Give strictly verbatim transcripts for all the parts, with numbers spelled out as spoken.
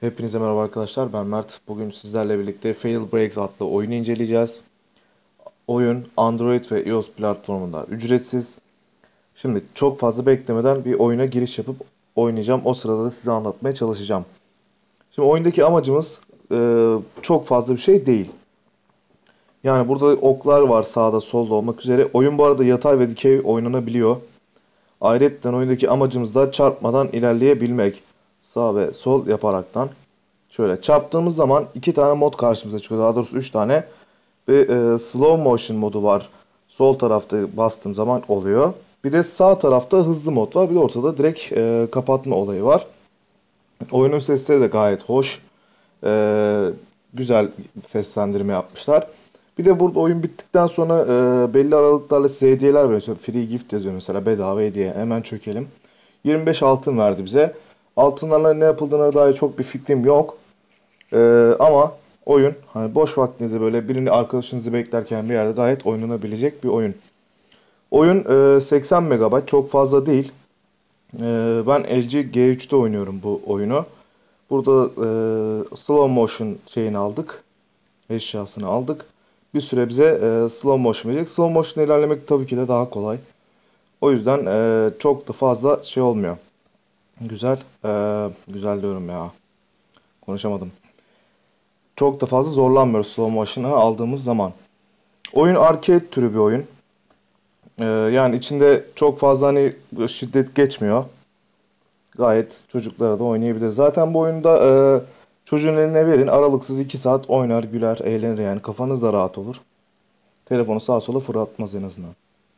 Hepinize merhaba arkadaşlar. Ben Mert. Bugün sizlerle birlikte Fail Breaks adlı oyunu inceleyeceğiz. Oyun Android ve iOS platformunda ücretsiz. Şimdi çok fazla beklemeden bir oyuna giriş yapıp oynayacağım. O sırada da size anlatmaya çalışacağım. Şimdi oyundaki amacımız e, çok fazla bir şey değil. Yani burada oklar var sağda solda olmak üzere. Oyun bu arada yatay ve dikey oynanabiliyor. Ayrıca oyundaki amacımız da çarpmadan ilerleyebilmek. Sağ ve sol yaparaktan. Şöyle çarptığımız zaman iki tane mod karşımıza çıkıyor. Daha doğrusu üç tane. Bir e, slow motion modu var. Sol tarafta bastığım zaman oluyor. Bir de sağ tarafta hızlı mod var. Bir de ortada direkt e, kapatma olayı var. Oyunun sesleri de gayet hoş. E, güzel seslendirme yapmışlar. Bir de burada oyun bittikten sonra e, belli aralıklarla size hediyeler veriyor. Free gift yazıyor mesela, bedava hediye. Hemen çökelim. yirmi beş altın verdi bize. Altınlarla ne yapıldığına dair çok bir fikrim yok. Ee, ama oyun hani boş vaktinizde böyle birini arkadaşınızı beklerken bir yerde gayet oynanabilecek bir oyun. Oyun e, seksen megabayt, çok fazla değil. Ee, ben L G G üç'te oynuyorum bu oyunu. Burada e, slow motion şeyini aldık. Eşyasını aldık. Bir süre bize e, slow motion verecek. Slow motion ilerlemek tabii ki de daha kolay. O yüzden e, çok da fazla şey olmuyor. Güzel. E, güzel diyorum ya. Konuşamadım. Çok da fazla zorlanmıyoruz slow motion'ı aldığımız zaman. Oyun arcade türü bir oyun. Ee, yani içinde çok fazla hani şiddet geçmiyor. Gayet çocuklara da oynayabilir. Zaten bu oyunda e, çocuğun eline verin, aralıksız iki saat oynar, güler, eğlenir, yani kafanız da rahat olur. Telefonu sağa sola fırlatmaz en azından.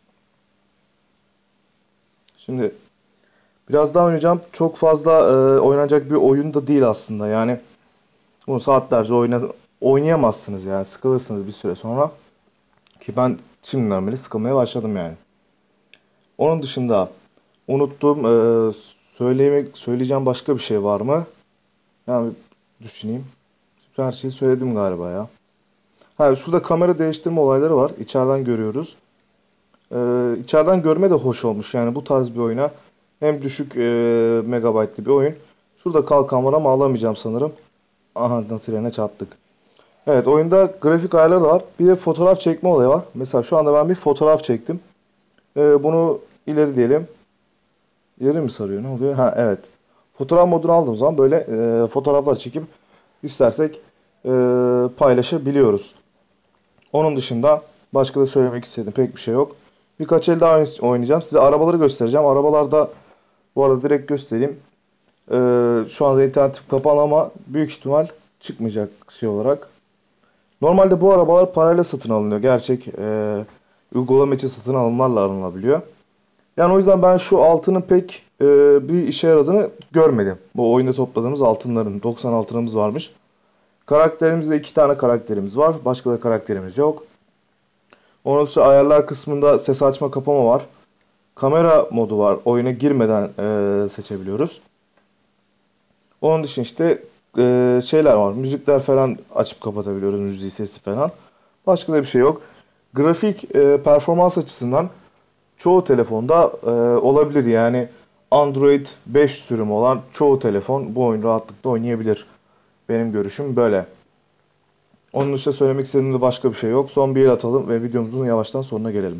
Şimdi biraz daha oynayacağım. Çok fazla e, oynanacak bir oyun da değil aslında. Yani bunu saatlerce oyna oynayamazsınız, yani sıkılırsınız bir süre sonra. Ki ben şimdi normali sıkılmaya başladım yani. Onun dışında unuttuğum, e, söylemek, söyleyeceğim başka bir şey var mı? Yani düşüneyim. Her şeyi söyledim galiba ya. Ha, şurada kamera değiştirme olayları var. İçeriden görüyoruz. Ee, içeriden görme de hoş olmuş. Yani bu tarz bir oyuna hem düşük e, megabaytlı bir oyun. Şurada kalkan var ama alamayacağım sanırım. Aha, trene çarptık. Evet, oyunda grafik ayarları da var. Bir de fotoğraf çekme olayı var. Mesela şu anda ben bir fotoğraf çektim. Ee, bunu ileri diyelim. İleri mi sarıyor? Ne oluyor? Ha, evet. Fotoğraf modunu aldığım zaman böyle e, fotoğraflar çekip istersek e, paylaşabiliyoruz. Onun dışında başka da söylemek istediğim pek bir şey yok. Birkaç el daha oynayacağım. Size arabaları göstereceğim. Arabalarda bu arada direkt göstereyim. E, şu anda internetim kapalı ama büyük ihtimal çıkmayacak şey olarak. Normalde bu arabalar parayla satın alınıyor. Gerçek e, uygulama için satın alımlarla alınabiliyor. Yani o yüzden ben şu altının pek e, bir işe yaradığını görmedim. Bu oyunda topladığımız altınların doksan altınımız varmış. Karakterimizde iki tane karakterimiz var. Başka da karakterimiz yok. Onun dışında ayarlar kısmında ses açma kapama var. Kamera modu var. Oyuna girmeden e, seçebiliyoruz. Onun dışında işte e, şeyler var. Müzikler falan açıp kapatabiliyoruz. Müziği, sesi falan. Başka da bir şey yok. Grafik e, performans açısından çoğu telefonda e, olabilir. Yani Android beş sürümü olan çoğu telefon bu oyunu rahatlıkla oynayabilir. Benim görüşüm böyle. Onun dışında söylemek istediğim de başka bir şey yok. Son bir el atalım ve videomuzun yavaştan sonuna gelelim.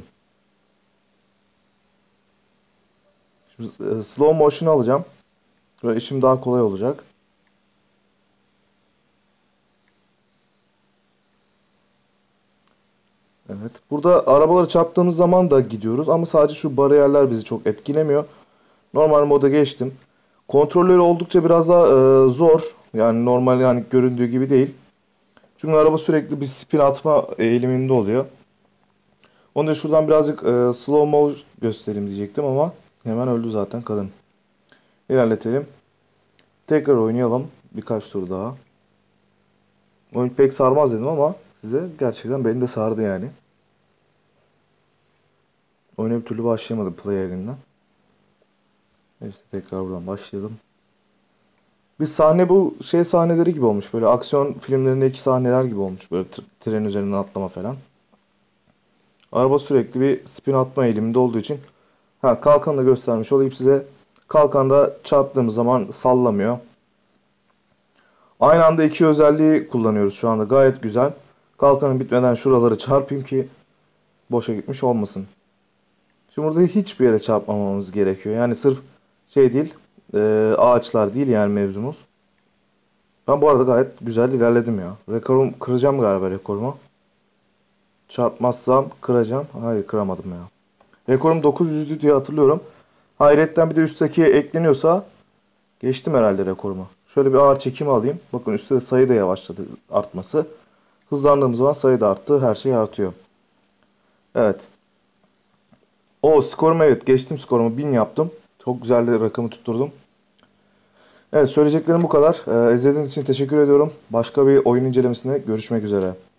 Şimdi e, slow motion alacağım. Böyle işim daha kolay olacak. Evet. Burada arabaları çarptığımız zaman da gidiyoruz ama sadece şu bariyerler bizi çok etkilemiyor. Normal moda geçtim. Kontrolleri oldukça biraz daha e, zor. Yani normal, yani göründüğü gibi değil. Çünkü araba sürekli bir spin atma eğiliminde oluyor. Onu da şuradan birazcık e, slow mo göstereyim diyecektim ama hemen öldü zaten kadın. İlerletelim. Tekrar oynayalım. Birkaç tur daha. Oyun pek sarmaz dedim ama size gerçekten beni de sardı yani. Oyuna bir türlü başlayamadım play yerinden. Neyse, tekrar buradan başlayalım. Bir sahne, bu şey sahneleri gibi olmuş. Böyle aksiyon filmlerindeki sahneler gibi olmuş. Böyle tren üzerinden atlama falan. Araba sürekli bir spin atma eğiliminde olduğu için. Ha, kalkanı da göstermiş olayım size. Kalkanda çarptığımız zaman sallamıyor. Aynı anda iki özelliği kullanıyoruz şu anda. Gayet güzel. Kalkanım bitmeden şuraları çarpayım ki boşa gitmiş olmasın. Şimdi burada hiçbir yere çarpmamamız gerekiyor. Yani sırf şey değil, e, ağaçlar değil yani mevzumuz. Ben bu arada gayet güzel ilerledim ya. Rekorum kıracağım galiba rekorumu. Çarpmazsam kıracağım. Hayır, kıramadım ya. Rekorum dokuz yüzdü diye hatırlıyorum. Hayretten bir de üstteki ekleniyorsa geçtim herhalde rekorumu. Şöyle bir ağır çekimi alayım. Bakın üstte de sayı da yavaşladı artması. Hızlandığımız zaman sayı da arttı. Her şey artıyor. Evet. O skorumu, evet, geçtim skorumu. bin yaptım. Çok güzel bir rakamı tutturdum. Evet, söyleyeceklerim bu kadar. Ee, izlediğiniz için teşekkür ediyorum. Başka bir oyun incelemesinde görüşmek üzere.